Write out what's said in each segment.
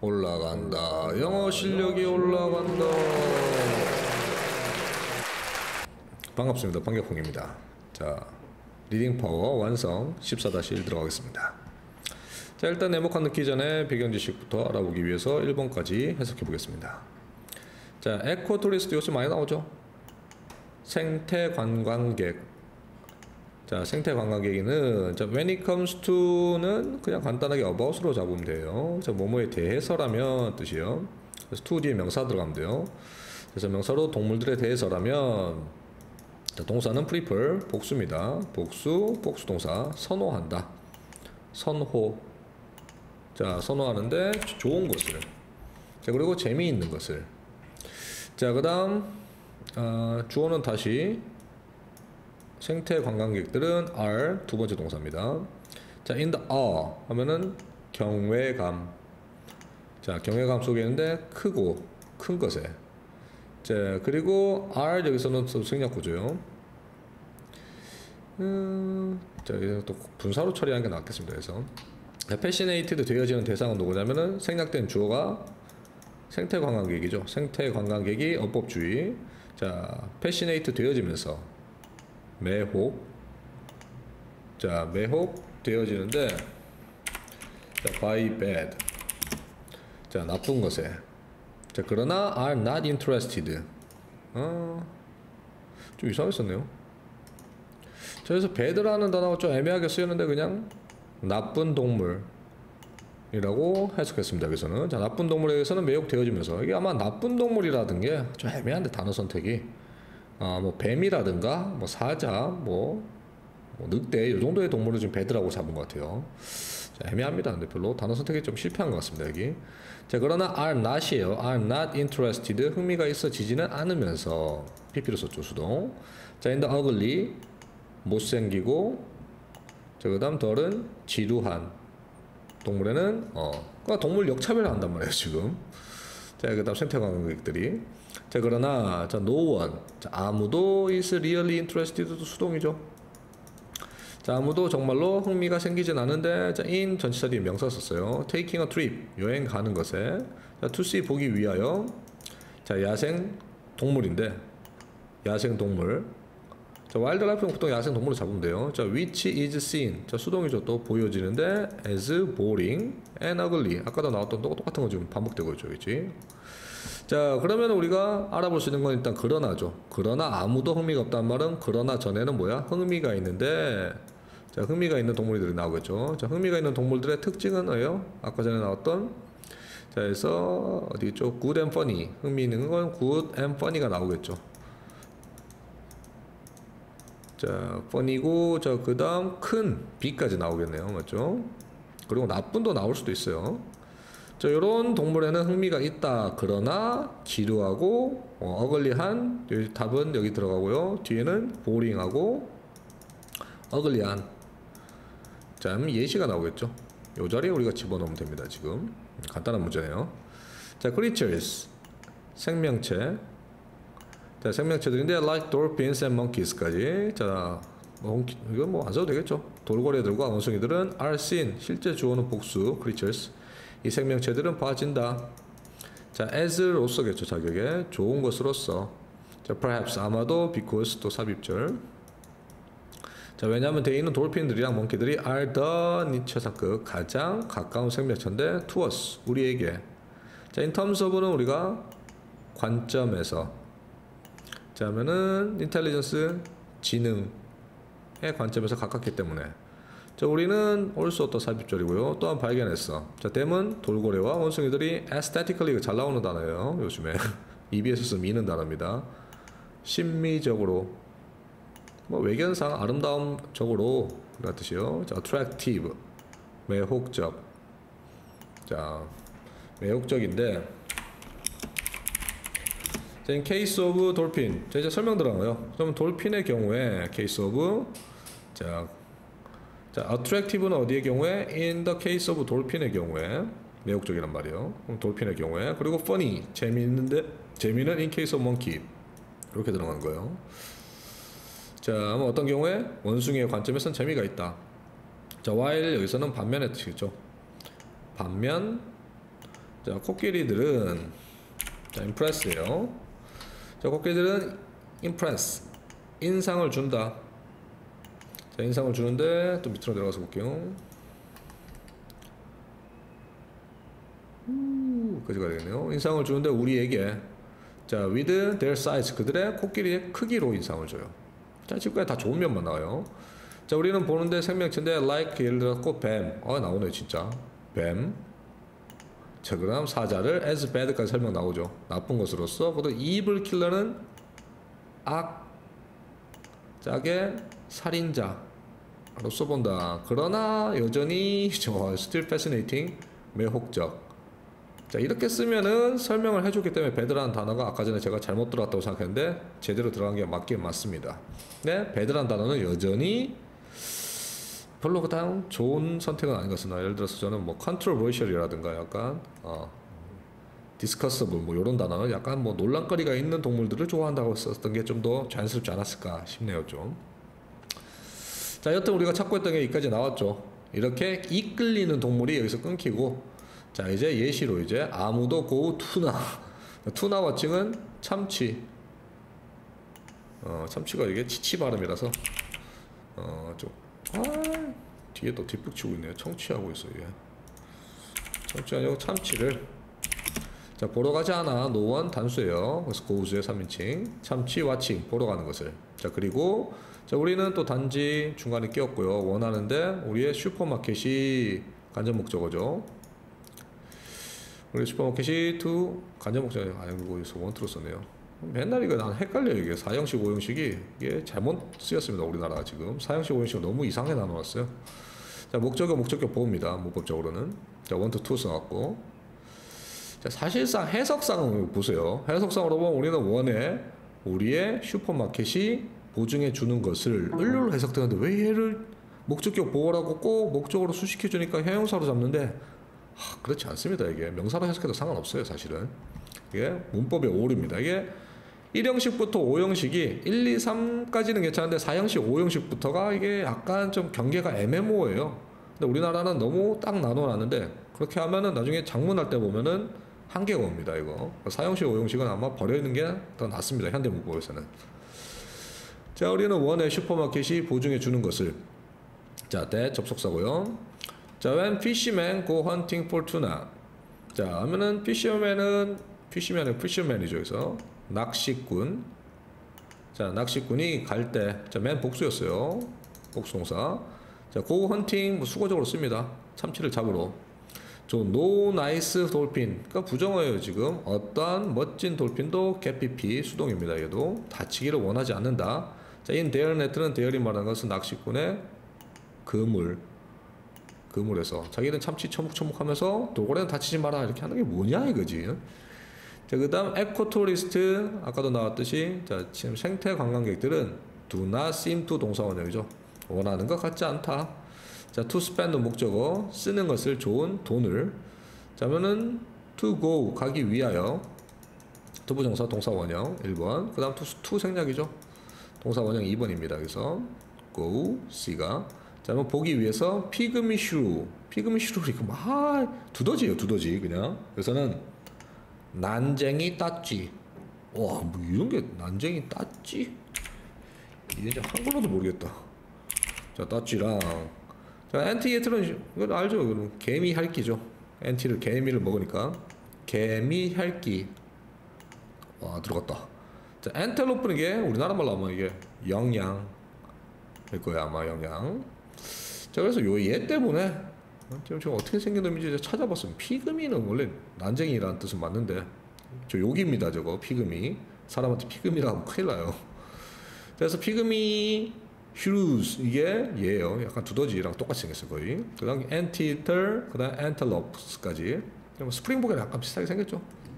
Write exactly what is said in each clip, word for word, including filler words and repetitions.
올라간다. 영어 실력이 올라간다. 반갑습니다. 반격홍입니다. 자, 리딩 파워 완성 십사 일 들어가겠습니다. 자, 일단 네모칸 넣기 전에 배경 지식부터 알아보기 위해서 일 번까지 해석해 보겠습니다. 자, 에코 투리스트 요새 많이 나오죠? 생태 관광객. 자, 생태 관광객은 자, when it comes to는 그냥 간단하게 about으로 잡으면 돼요. 자, 뭐뭐에 대해서라면 뜻이요. 그래서 to 뒤에 명사 들어가면 돼요. 그래서 명사로 동물들에 대해서라면 자, 동사는 prefer 복수입니다. 복수, 복수 동사 선호한다. 선호. 자, 선호하는데 좋은 것을. 자, 그리고 재미있는 것을. 자, 그다음 어, 주어는 다시 생태 관광객들은 are 두 번째 동사입니다. 자, in the awe 하면은 경외감. 자, 경외감 속에 있는데 크고 큰 것에. 자, 그리고 are 여기서는 또 생략 구조요. 음, 자, 여기서 또 분사로 처리하는 게 낫겠습니다. 그래서 fascinated 되어지는 대상은 누구냐면은 생략된 주어가 생태 관광객이죠. 생태 관광객이 어법주의. 자, fascinate 되어지면서 매혹. 자, 매혹 되어지는데 자, by bad. 자, 나쁜 것에. 자, 그러나 are not interested. 어, 좀 이상했었네요. 자, 그래서 bad라는 단어가 좀 애매하게 쓰였는데 그냥 나쁜 동물이라고 해석했습니다. 여기서는. 자, 나쁜 동물에 의해서는 매혹 되어지면서. 이게 아마 나쁜 동물이라는 게 좀 애매한데 단어 선택이. 아, 뭐 뱀이라든가 뭐 사자, 뭐, 뭐 늑대 이 정도의 동물을 지금 배드라고 잡은 것 같아요. 자, 애매합니다. 근데 별로 단어 선택이 좀 실패한 것 같습니다. 여기. 자, 그러나 are not이에요. are not interested. 흥미가 있어지지는 않으면서 피피로 썼죠. 수동. 자, in the ugly 못생기고. 자, 그다음 덜은 지루한. 동물에는 어, 그러니까 동물 역차별을 한단 말이에요 지금. 자, 그다음 생태 관광객들이. 자, 그러나 자, no one. 자, 아무도 is really interessed도 수동이죠. 자, 아무도 정말로 흥미가 생기진 않은데 자, in 전치사 뒤에 명사 썼어요. taking a trip 여행 가는 것에. 자, to see 보기 위하여. 자, 야생 동물인데 야생 동물. 자, 와일드라이프는 보통 야생 동물을 잡으면 돼요. 자, which is seen. 자, 수동이죠. 또 보여지는데 as boring and ugly. 아까도 나왔던 똑같은 거 지금 반복되고 있죠. 그렇지? 자, 그러면 우리가 알아볼 수 있는 건 일단 그러나죠. 그러나 아무도 흥미가 없다는 말은 그러나 전에는 뭐야? 흥미가 있는데. 자, 흥미가 있는 동물들이 나오겠죠. 자, 흥미가 있는 동물들의 특징은 뭐예요? 아까 전에 나왔던 자, 그래서 어디 있죠? good and funny. 흥미 있는 건 good and funny가 나오겠죠. 자, funny고 자, 그다음 큰 B까지 나오겠네요. 맞죠? 그리고 나쁜도 나올 수도 있어요. 자, 요런 동물에는 흥미가 있다. 그러나 지루하고 어, 어글리한. 여기 답은 여기 들어가고요. 뒤에는 보링하고 어글리한. 자, 예시가 나오겠죠. 요 자리에 우리가 집어넣으면 됩니다. 지금 간단한 문제네요. 자, creatures 생명체. 자, 생명체들인데 like dolphins and monkeys까지. 자, 뭐, 이건 뭐 안 써도 되겠죠. 돌고래들과 원숭이들은 are seen. 실제 주어는 복수 creatures. 이 생명체들은 봐진다. 자, as로서겠죠. 자격에 좋은 것으로서. 자, perhaps 아마도 because 또 삽입절. 자, 왜냐하면 대인은 돌핀들이랑 몽키들이 are the 최상급 가장 가까운 생명체인데 to us 우리에게. 자, in terms of는 우리가 관점에서. 자, 하면은 intelligence 지능의 관점에서 가깝기 때문에. 자, 우리는 also 또 삽입절이고요. 또한 발견했어. 자, them은 돌고래와 원숭이들이 aesthetically 잘 나오는 단어예요. 요즘에 이비에스에서 미는 단어입니다. 심미적으로 뭐 외견상 아름다움적으로 그런 뜻이요. 자, attractive 매혹적. 자, 매혹적인데 자, in case of dolphin. 자, 이제 설명 들어가요. 그러면 돌핀의 경우에 case of 자, 자, attractive는 어디의 경우에? in the case of dolphin의 경우에 매혹적이란 말이에요. 그럼 돌핀의 경우에. 그리고 funny 재미있는데 재미는 in case of monkey 이렇게 들어간 거예요. 자, 뭐 어떤 경우에 원숭이의 관점에서는 재미가 있다. 자, while 여기서는 반면의 뜻이죠. 반면 자, 코끼리들은 자, impress예요. 자, 코끼리들은 impress, 인상을 준다. 자, 인상을 주는데 또 밑으로 내려가서 볼게요. 여기까지 가야 되겠네요. 인상을 주는데 우리에게 자, with their size, 그들의 코끼리의 크기로 인상을 줘요. 자, 지금까지 다 좋은 면만 나와요. 자, 우리는 보는데 생명체인데 like, 예를 들어 뱀, 아 나오네 진짜 뱀. 자, 그 다음 사자를 as bad까지 설명 나오죠. 나쁜 것으로서. 그리고 evil killer는 악, 짝의 살인자로서 본다. 그러나 여전히 저 still fascinating, 매혹적. 자, 이렇게 쓰면은 설명을 해줬기 때문에 bad라는 단어가 아까 전에 제가 잘못 들어갔다고 생각했는데 제대로 들어간 게 맞긴 맞습니다. 네, bad라는 단어는 여전히 별로 그다음 좋은 선택은 아닌 것 같습니다. 예를 들어서 저는 뭐 controversial이라든가 약간 어, discussable 뭐 이런 단어는 약간 뭐 논란거리가 있는 동물들을 좋아한다고 썼던 게 좀 더 자연스럽지 않았을까 싶네요, 좀. 자, 여튼 우리가 찾고 있던 게 여기까지 나왔죠. 이렇게 이끌리는 동물이 여기서 끊기고, 자, 이제 예시로 이제 아무도 고 투나 투나 워칭은 참치. 어, 참치가 이게 치치 발음이라서 어, 좀 아, 뒤에 또 뒷북 치고 있네요. 청취하고 있어요. 얘. 청취 아니고 참치를 자, 보러 가지 않아. 노원 단수예요. 그래서 고우수의 삼 인칭 참치 와칭 보러 가는 것을. 자, 그리고 자, 우리는 또 단지 중간에 끼웠고요. 원하는데 우리의 슈퍼마켓이 간접 목적어죠. 우리 슈퍼마켓이 to 간접 목적어. 아이고 여기서 원투로 썼네요. 맨날 이거 난 헷갈려요. 이게 사형식 오형식이 이게 잘못 쓰였습니다. 우리나라가 지금 사형식 오형식을 너무 이상하게 나눠놨어요. 자, 목적어 목적격 보호입니다. 문법적으로는. 자, 원, 투, 투 써갖고. 자, 사실상 해석상은 보세요. 해석상으로 보면 우리는 원에 우리의 슈퍼마켓이 보증해 주는 것을 을로 해석되는데 왜 얘를 목적격 보호라고 꼭 목적어로 수식해 주니까 형용사로 잡는데 하, 그렇지 않습니다. 이게 명사로 해석해도 상관없어요. 사실은 이게 문법의 오류입니다. 이게 일형식부터 오형식이 일, 이, 삼까지는 괜찮은데 사형식, 오형식부터가 이게 약간 좀 경계가 애매모호해요. 근데 우리나라는 너무 딱 나눠놨는데 그렇게 하면은 나중에 작문할 때 보면은 한계가 옵니다. 이거 사형식, 오형식은 아마 버려있는 게 더 낫습니다. 현대문법에서는. 자, 우리는 원의 슈퍼마켓이 보증해 주는 것을. 자, 대 접속사고요. 자, when fishermen go hunting for tuna. 자, 하면은 fishermen은 fishermen은 fisherman이죠. 그래서 낚시꾼. 자, 낚시꾼이 갈 때, 자, 맨 복수였어요. 복수동사. 자, go hunting 뭐 수거적으로 씁니다. 참치를 잡으러. 저 no nice dolphin. 그러니까 부정어예요, 지금. 어떠한 멋진 돌핀도 개피피 수동입니다. 얘도 다치기를 원하지 않는다. 자, in their net는 there이 말하는 것은 낚시꾼의 그물. 그물에서 자기는 참치 처묵처묵하면서 돌고래는 다치지 마라 이렇게 하는 게 뭐냐 이거지. 자, 그 다음 에코토리스트 아까도 나왔듯이 자, 지금 생태 관광객들은 do not seem to 동사원형이죠. 원하는 것 같지 않다. 자, to spend 목적어 쓰는 것을 좋은 돈을. 자면은 to go 가기 위하여 투부정사 동사원형 일 번. 그 다음 to, to 생략이죠. 동사원형 이 번입니다. 그래서 go C가 자, 뭐 보기 위해서 피그미 슈루 피그미 슈루 이거 막 두더지예요. 두더지 그냥. 그래서는 난쟁이 따찌. 와, 뭐 이런 게 난쟁이 따찌? 이제 한국어도 모르겠다. 자, 따찌랑 자, 엔티게트는 이거 알죠? 이거는 개미 핥기죠. 엔티를 개미를 먹으니까 개미 핥기. 와, 들어갔다. 자, 엔텔로프는 이게 우리나라 말로 하면 이게 영양 될 거야 아마 영양. 자, 그래서 요 얘 때문에 지금 제가 어떻게 생긴 놈인지 찾아봤으면 피그미는 원래 난쟁이라는 뜻은 맞는데 저 욕입니다. 저거 피그미. 사람한테 피그미라고 하면 큰일 나요. 그래서 피그미 슈루스 이게 얘예요. 약간 두더지랑 똑같이 생겼어요 거의. 그 다음 엔티터, 그 다음 엔텔로프스까지. 스프링복이랑 약간 비슷하게 생겼죠.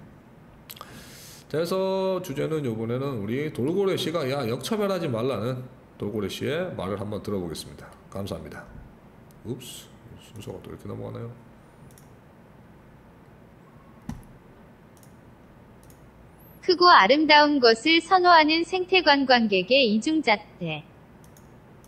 그래서 주제는 요번에는 우리 돌고래 씨가 야 역차별하지 말라는 돌고래 씨의 말을 한번 들어보겠습니다. 감사합니다. 읍스, 순서가 또 이렇게 넘어가나요? 크고 아름다운 것을 선호하는 생태관광객의 이중잣대.